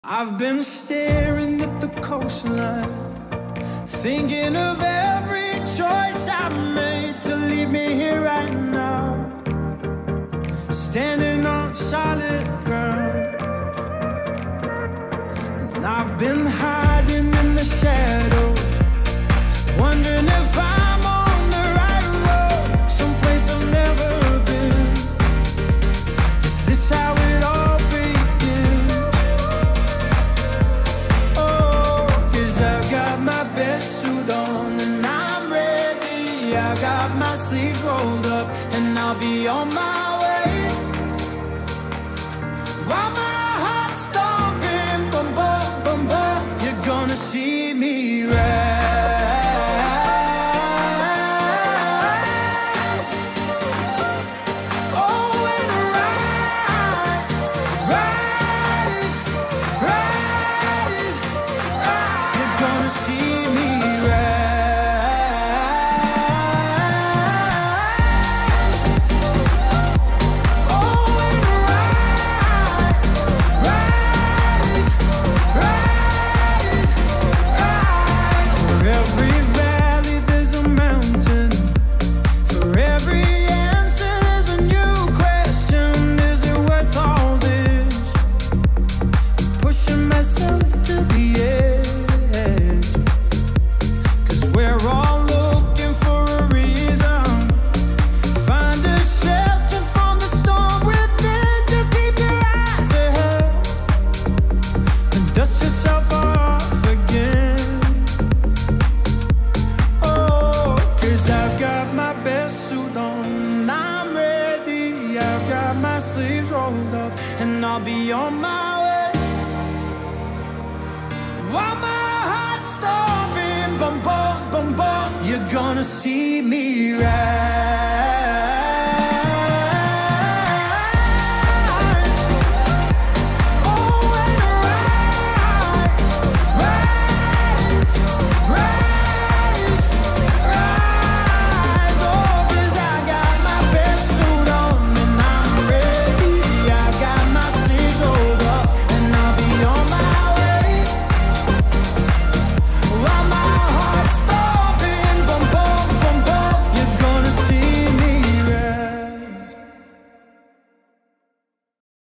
I've been staring at the coastline, thinking of every choice I've made to leave me here right now, standing on solid ground. And I've been hiding in the shadows, wondering if I'm on the right road, someplace I've never been. Is this how it all begins? Oh, 'cause I've got my best suit on and I'm ready. I've got my sleeves rolled up and I'll be on my way. While my heart's stomping, bum bum bum bum, you're gonna see me rise. Oh, and rise, rise, rise, rise. You're gonna see me rise. Oh, and rise, rise, rise, rise. For every valley there's a mountain, for every answer there's a new question. Is it worth all this? I'm pushing myself to the edge, 'cause we're all looking for a reason. Find a shelter from the storm within. Just keep your eyes ahead and dust yourself off again. Oh, 'cause I've got my best suit on and I'm ready. I've got my sleeves rolled up and I'll be on my way. While my heart's stomping, bum bum bum bum, you're gonna see me rise.